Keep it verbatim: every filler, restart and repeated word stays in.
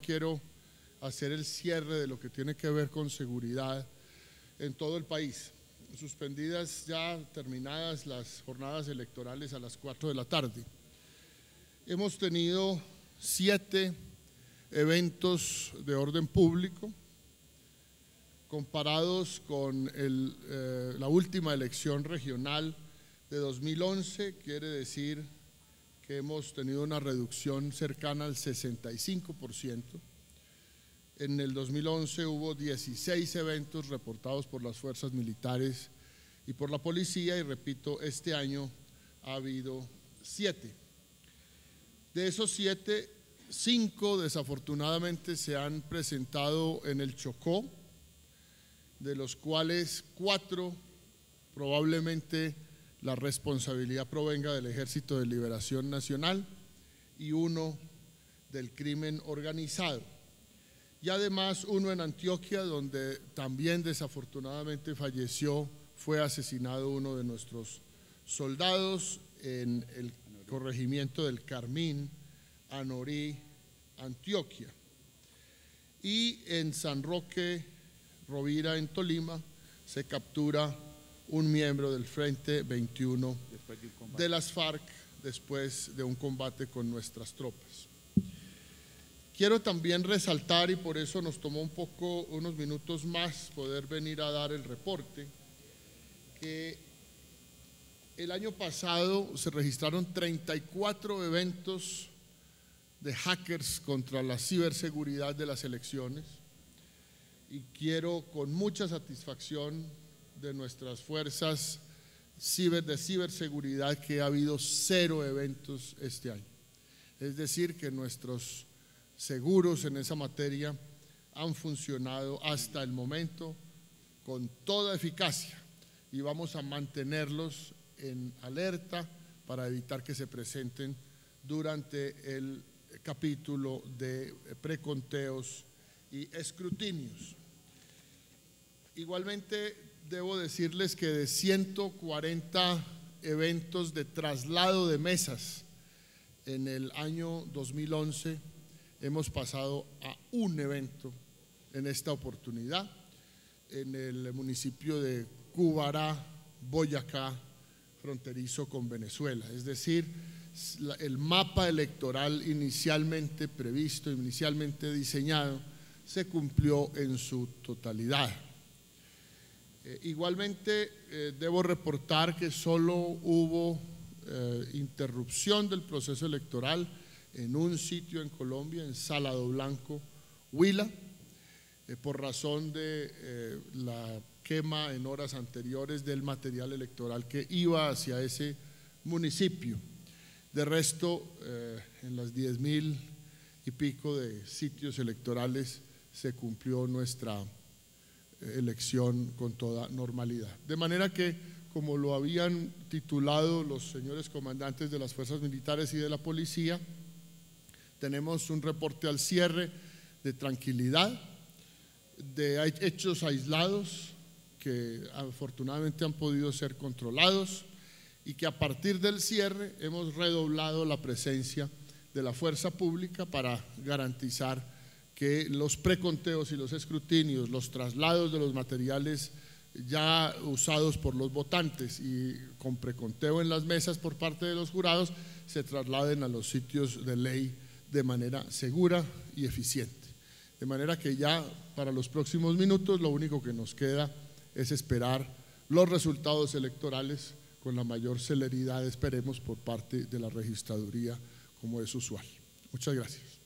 quiero hacer el cierre de lo que tiene que ver con seguridad en todo el país. Suspendidas ya terminadas las jornadas electorales a las cuatro de la tarde. Hemos tenido siete eventos de orden público, comparados con el, eh, la última elección regional de dos mil once, quiere decir que hemos tenido una reducción cercana al sesenta y cinco por ciento. En el dos mil once hubo dieciséis eventos reportados por las fuerzas militares y por la policía, y repito, este año ha habido siete. De esos siete, cinco desafortunadamente se han presentado en el Chocó, de los cuales cuatro probablemente la responsabilidad provenga del Ejército de Liberación Nacional y uno del crimen organizado. Y además uno en Antioquia, donde también desafortunadamente falleció, fue asesinado uno de nuestros soldados en el corregimiento del Carmín, Anorí, Antioquia. Y en San Roque, Rovira, en Tolima, se captura un miembro del Frente veintiuno de las FARC después de un combate con nuestras tropas. Quiero también resaltar, y por eso nos tomó un poco, unos minutos más poder venir a dar el reporte, que el año pasado se registraron treinta y cuatro eventos de hackers contra la ciberseguridad de las elecciones, y quiero con mucha satisfacción de nuestras fuerzas ciber, de ciberseguridad que ha habido cero eventos este año. Es decir, que nuestros seguros en esa materia han funcionado hasta el momento con toda eficacia, y vamos a mantenerlos en alerta para evitar que se presenten durante el capítulo de preconteos y escrutinios. Igualmente debo decirles que de ciento cuarenta eventos de traslado de mesas en el año dos mil once, hemos pasado a un evento en esta oportunidad en el municipio de Cubará, Boyacá, fronterizo con Venezuela. Es decir, el mapa electoral inicialmente previsto, inicialmente diseñado, se cumplió en su totalidad. Eh, igualmente, eh, debo reportar que solo hubo eh, interrupción del proceso electoral en un sitio en Colombia, en Salado Blanco, Huila, eh, por razón de eh, la quema en horas anteriores del material electoral que iba hacia ese municipio. De resto, eh, en las diez mil y pico de sitios electorales se cumplió nuestra eh, elección con toda normalidad. De manera que, como lo habían titulado los señores comandantes de las fuerzas militares y de la policía, tenemos un reporte al cierre de tranquilidad, de hechos aislados que afortunadamente han podido ser controlados, y que a partir del cierre hemos redoblado la presencia de la fuerza pública para garantizar que los preconteos y los escrutinios, los traslados de los materiales ya usados por los votantes y con preconteo en las mesas por parte de los jurados, se trasladen a los sitios de ley de manera segura y eficiente. De manera que ya para los próximos minutos lo único que nos queda es esperar los resultados electorales con la mayor celeridad, esperemos, por parte de la registraduría, como es usual. Muchas gracias.